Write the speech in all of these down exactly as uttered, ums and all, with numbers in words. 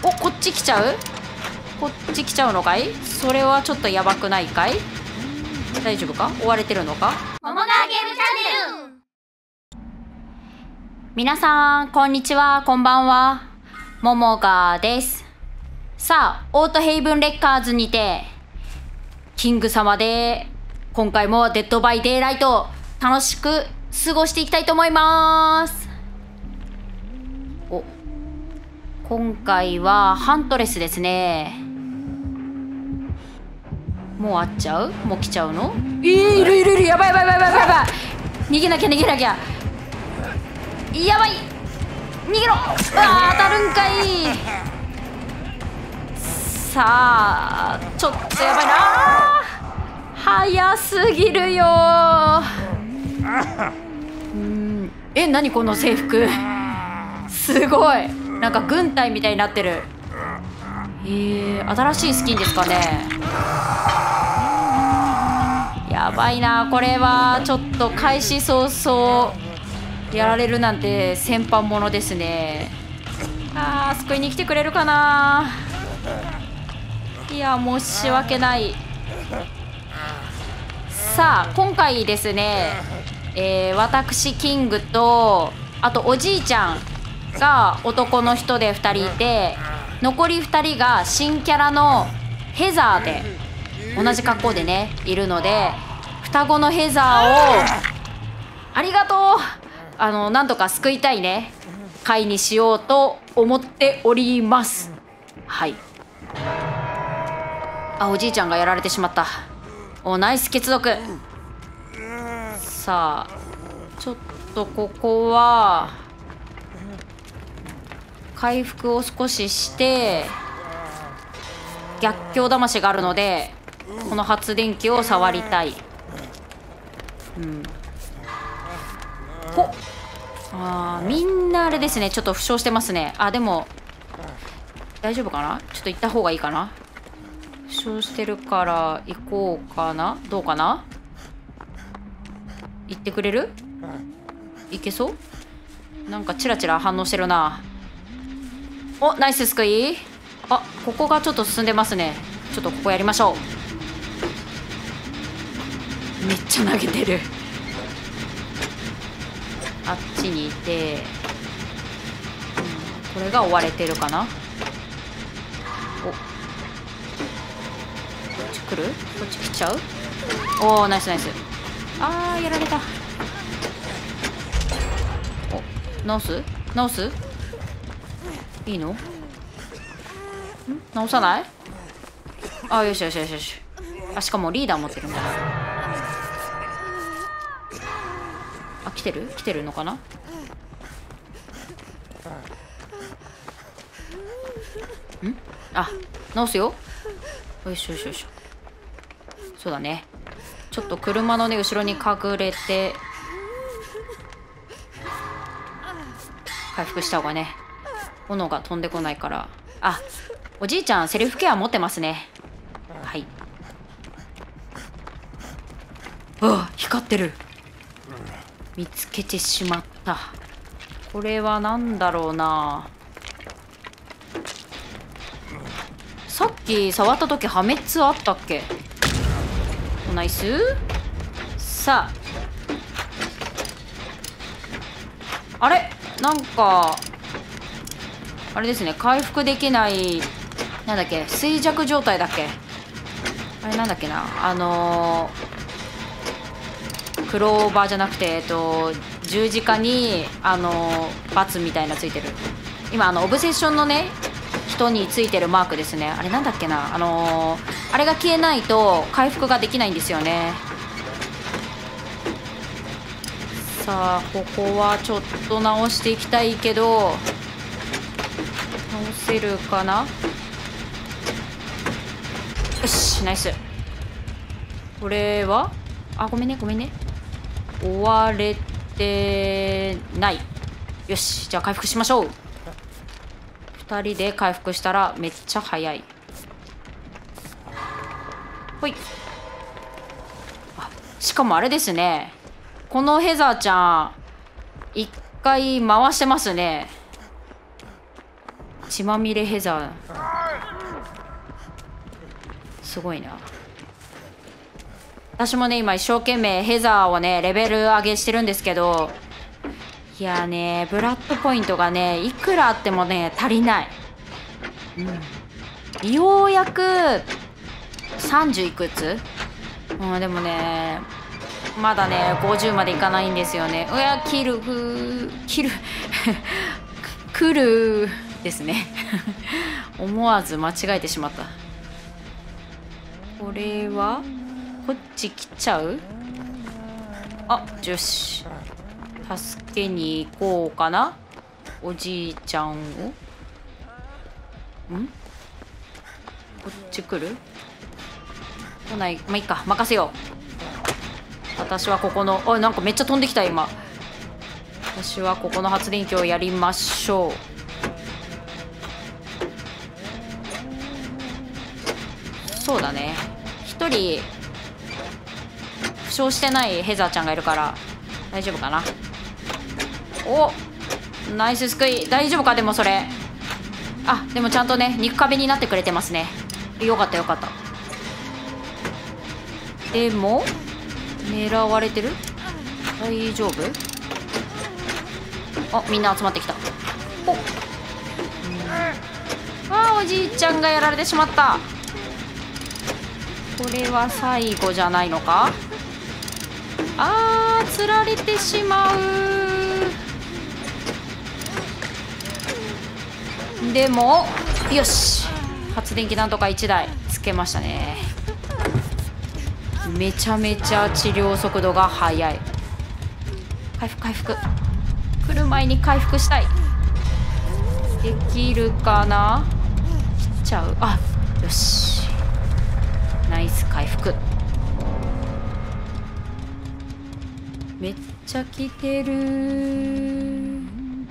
ここっち来ちゃう？こっち来ちゃうのかい？それはちょっとやばくないかい？大丈夫か？追われてるのか？ 桃川ゲームチャンネル。 皆さんこんにちは、こんばんは。桃川です。さあ、オートヘイブンレッカーズにてキング様で今回もデッドバイデイライト楽しく過ごしていきたいと思います。お、今回はハントレスですね。もう会っちゃう？もう来ちゃうの？えー、いるいるいる、やばいやばいやばいやばいやばい。逃げなきゃ逃げなきゃ。やばい、逃げろ。あー、当たるんかい。さあ、ちょっとやばいな。早すぎるよ。うん、え、何この制服。すごい、なんか軍隊みたいになってる。えー、新しいスキンですかね。やばいな、これはちょっと開始早々やられるなんて先般ものですね。あー、救いに来てくれるかな。いや、申し訳ない。さあ、今回ですね、えー、私キングとあとおじいちゃんが男の人でふたりいて、残りふたりが新キャラのヘザーで同じ格好でねいるので、双子のヘザーをありがとう、あのなんとか救いたいね回にしようと思っております。はい。あ、おじいちゃんがやられてしまった。お、ナイス血毒。さあ、ちょっとここは回復を少しして逆境魂があるので、この発電機を触りたい。うん、ほっ、あー、みんなあれですね、ちょっと負傷してますね。あ、でも大丈夫かな。ちょっと行った方がいいかな。負傷してるから行こうかな。どうかな。行ってくれる？行けそう？なんかチラチラ反応してるな。お、ナイス救い。あ、ここがちょっと進んでますね。ちょっとここやりましょう。めっちゃ投げてる。あっちにいて、うん、これが追われてるかな。お、こっち来る？こっち来ちゃう？おー、ナイスナイス。あー、やられた。お、直す？直す？いいの？ん？直さない？あ、よしよしよしよし。あ、しかもリーダー持ってるんだ。あ、来てる？来てるのかな？ん？あ、直すよ。よしよしよし。そうだね。ちょっと車のね後ろに隠れて回復した方がね、炎が飛んでこないから。あ、おじいちゃんセルフケア持ってますね。はい。あ、光ってる。見つけてしまった。これは何だろうな。さっき触った時破滅あったっけ？ナイス。さあ、あれ、なんかあれですね、回復できない、なんだっけ、衰弱状態だっけ、あれなんだっけな、あのー、クローバーじゃなくて、えっと十字架にあのー、バツみたいなついてる。今あのオブセッションのね人についてるマークですね。あれなんだっけな、あのー、あれが消えないと回復ができないんですよね。さあ、ここはちょっと直していきたいけど、直せるかな。よし、ナイス。これは、あ、ごめんねごめんね、追われてない。よし、じゃあ回復しましょう。ふたりで回復したらめっちゃ早い。ほい。あ、しかもあれですね、このヘザーちゃん一回回してますね。 血まみれヘザー、すごいな。私もね今一生懸命ヘザーをねレベル上げしてるんですけど、いやねブラッドポイントがねいくらあってもね足りない、うん、ようやくさんじゅういくつ、うん、でもねまだねごじゅうまでいかないんですよね。うわキルフキル来るですね思わず間違えてしまった。これはこっち来ちゃう？あ、よし助けに行こうかな。おじいちゃんをんこっち来る？来ない。まあいいか、任せよう。私はここの、あ、なんかめっちゃ飛んできた今。私はここの発電機をやりましょう。そうだね、一人負傷してないヘザーちゃんがいるから大丈夫かな。お、ナイスすくい。大丈夫か？でもそれ、あ、でもちゃんとね肉壁になってくれてますね。よかったよかった。でも狙われてる？大丈夫？あ、みんな集まってきた。お、あー、おじいちゃんがやられてしまった。これは最後じゃないのか？あー、釣られてしまう。でもよし、発電機なんとかいちだいつけましたね。めちゃめちゃ治療速度が速い。回復回復、来る前に回復したい。できるかな？来ちゃう。あ、よし、ナイス回復。めっちゃ来てる。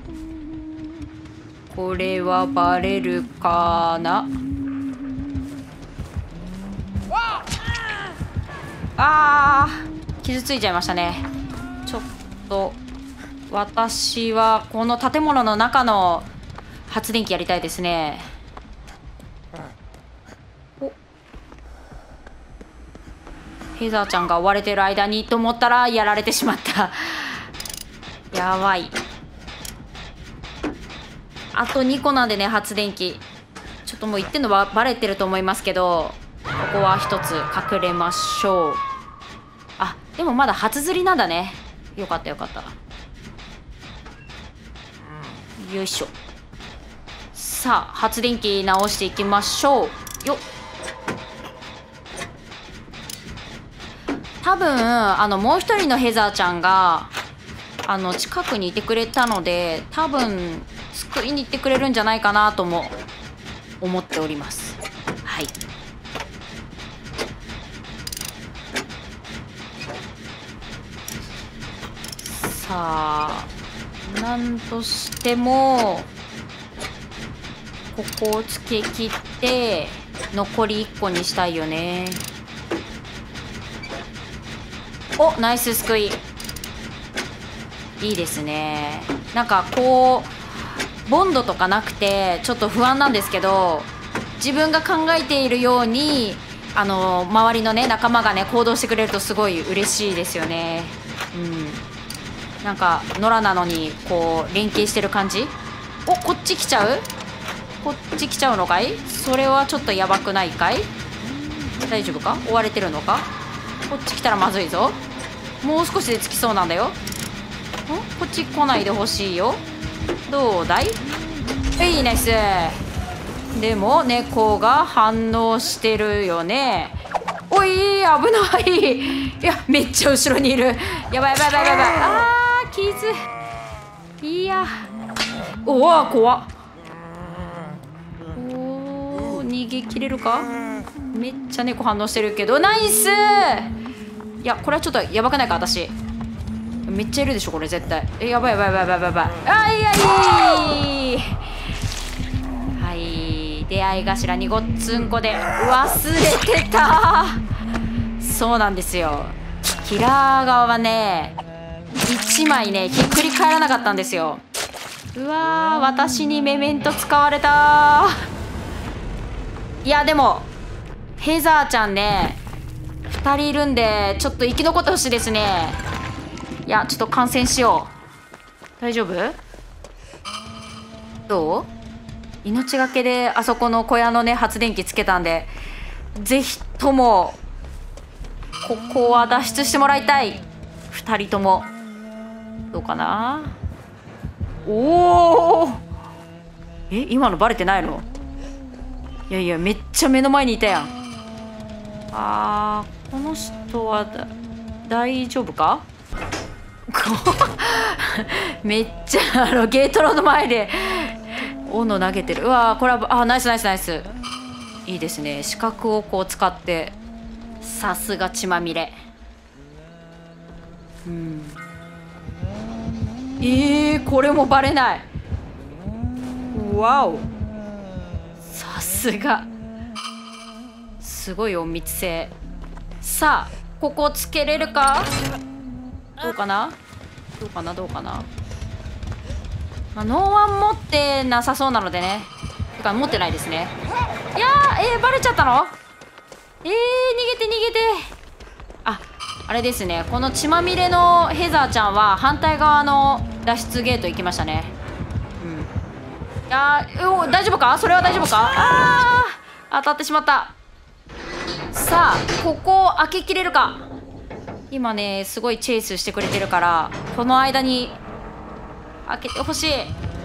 これはバレるかな？あー、傷ついちゃいましたね。ちょっと私はこの建物の中の発電機やりたいですね。お、ヘザーちゃんが追われてる間にと思ったらやられてしまったやばい。あとにこなんでね、発電機ちょっともう言ってんのはバレてると思いますけど、ここは一つ隠れましょう。あ、でもまだ初釣りなんだね。よかったよかった。よいしょ。さあ発電機直していきましょうよっ。多分あのもう一人のヘザーちゃんがあの近くにいてくれたので、多分救いに行ってくれるんじゃないかなとも思っております。はい。さあなんとしてもここをつけ切って残りいっこにしたいよね。お、ナイスすくい。いいですね。なんかこうボンドとかなくてちょっと不安なんですけど、自分が考えているようにあの周りのね仲間がね行動してくれるとすごい嬉しいですよね。うん、なんか野良なのにこう連携してる感じ。お、こっち来ちゃう？こっち来ちゃうのかい？それはちょっとやばくないかい？大丈夫か？追われてるのか？こっち来たらまずいぞ。もう少しで着きそうなんだよ。ん？こっち来ないでほしいよ。どうだい？いいナイス。でも猫が反応してるよね。おい、危ない。いや、めっちゃ後ろにいる。やばいやばいやばいやばい。あー、傷。いや、おわ、怖っ。おー、逃げ切れるか？めっちゃ猫反応してるけどナイス。いや、これはちょっとやばくないか？私めっちゃいるでしょこれ絶対。え、やばいやばいやばいやばいやばい。あいやいい。はい、出会い頭にごっつんこで忘れてた。そうなんですよ、キラー側はねいちまいねひっくり返らなかったんですよ。 うわー、私にメメント使われた。いやでもヘザーちゃんねふたりいるんで、ちょっと生き残ってほしいですね。いやちょっと観戦しよう。大丈夫？どう？命がけであそこの小屋のね発電機つけたんで、ぜひともここは脱出してもらいたい。ふたりともどうかな。おお、え今のバレてないの？いやいやめっちゃ目の前にいたやん。あー、この人はだ大丈夫か？めっちゃあのゲートの前で斧投げてる。うわー、これはあナイスナイスナイス、いいですね。視覚をこう使って、さすが血まみれ。うん、えー、これもバレない。わお、さすがすごい隠密性。さあここつけれるかどうかなどうかなどうかな、まあ、ノーワン持ってなさそうなのでね。てか持ってないですね。いやー、えー、バレちゃったの？えー、逃げて逃げて。あ、あれですね、この血まみれのヘザーちゃんは反対側の脱出ゲート行きましたね。うん、いやー、お大丈夫か？それは大丈夫か？あー、当たってしまった。さあここを開けきれるか。今ねすごいチェイスしてくれてるから、この間に開けてほしい。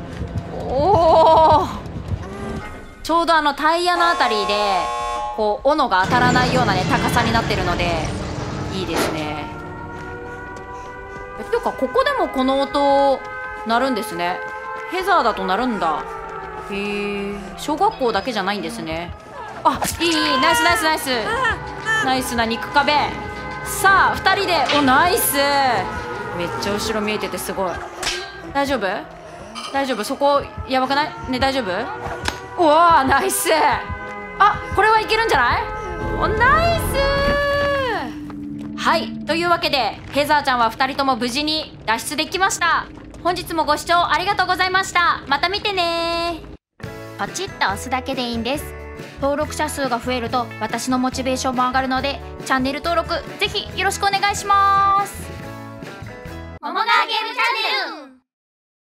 おお、ちょうどあのタイヤのあたりでこう斧が当たらないようなね高さになってるのでいいですね。えっていうかここでもこの音鳴るんですね。ヘザーだと鳴るんだ。へえ、小学校だけじゃないんですね。あ、いいいい、ナイスナイスナイスナイスな肉壁。さあふたりで、おナイス、めっちゃ後ろ見えててすごい。大丈夫大丈夫、そこやばくないね。大丈夫？おおナイス。あ、これはいけるんじゃない？おナイス。はい、というわけでヘザーちゃんはふたりとも無事に脱出できました。本日もご視聴ありがとうございました。また見てね。ポチッと押すだけでいいんです。登録者数が増えると私のモチベーションも上がるので、チャンネル登録ぜひよろしくお願いします。 桃川ゲームチャンネル